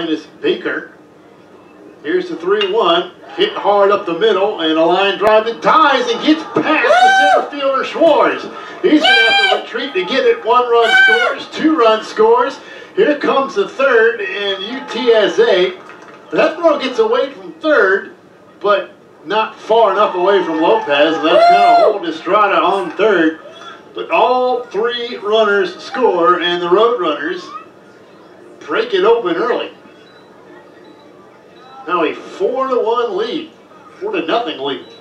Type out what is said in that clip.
minus Baker. Here's the 3-1. Hit hard up the middle, and a line drive that ties and gets past the center fielder Schwartz. He's going to have to retreat to get it. 1-run scores, 2-run scores. Here comes the third, and UTSA. That throw gets away from third, but not far enough away from Lopez. That's going to hold Estrada on third. But all 3 runners score, and the Road Runners break it open early. Now a 4-1 lead, 4-0 lead.